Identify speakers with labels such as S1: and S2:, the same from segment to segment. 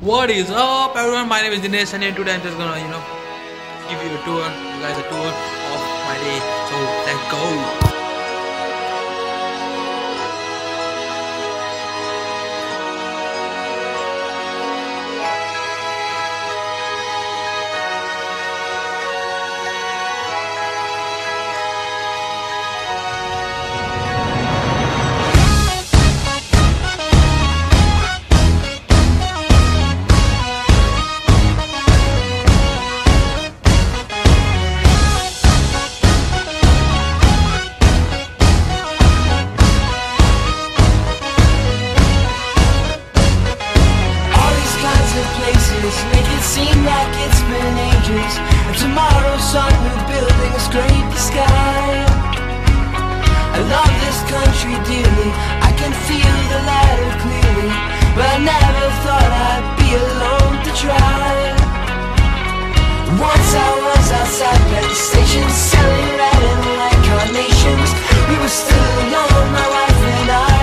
S1: What is up, everyone? My name is Dinesh, and today I'm just gonna, give you guys a tour of my day. So let's go.
S2: Make it seem like it's been ages, and tomorrow's sun new buildings scrape the sky. I love this country dearly, I can feel the ladder clearly, but I never thought I'd be alone to try. Once I was outside at the station selling red and white carnations. We were still alone, my wife and I.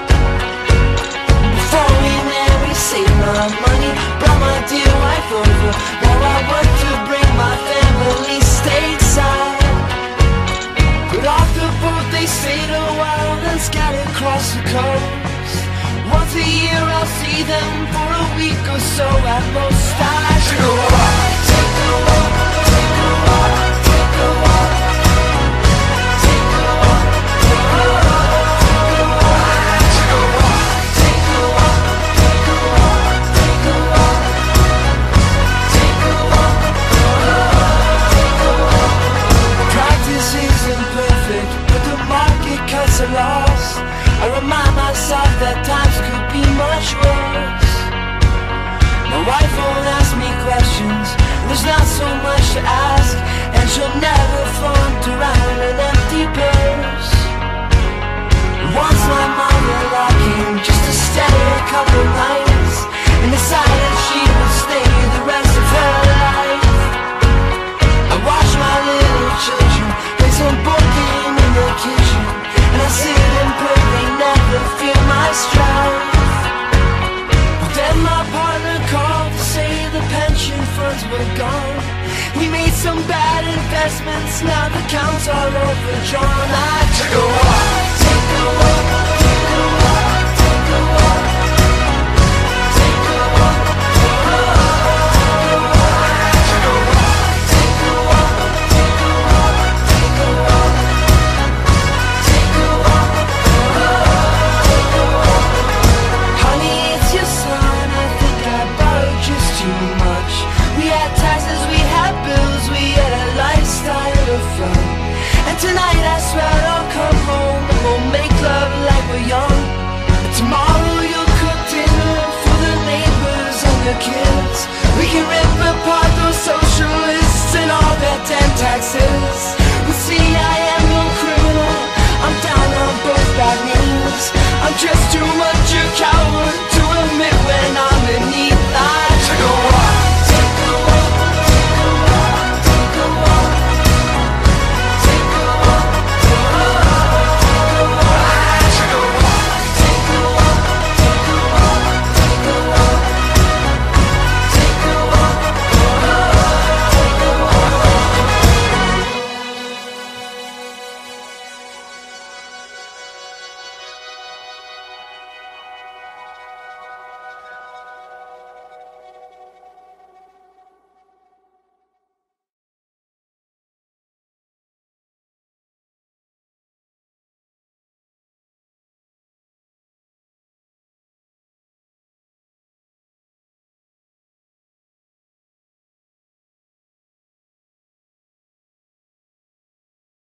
S2: Before we married, saved my money, brought my dear wife over. Now I work to bring my family stateside. But off the boat they stayed a while, then scattered across the coast. Once a year I'll see them for a week or so at most. I take a walk, take a walk, take a walk, take a walk, take a walk, take a walk, take a walk, take a walk, take a walk, take a walk, take a walk, take a walk, take a walk. Practice isn't perfect, but the market cuts are lost. I remind myself that times could be much worse. My wife won't ask me questions, there's not so much to ask, and she'll never flaunt around an empty purse. Once my mother came just to stay a couple nights, and decided she would stay the rest of her life. I watch my little children play some board game in the kitchen, and I sit and pray they never feel my strife. But then my partner called to say the pension funds were gone. We made some bad investments, now the accounts are overdrawn. I took a walk, take a walk,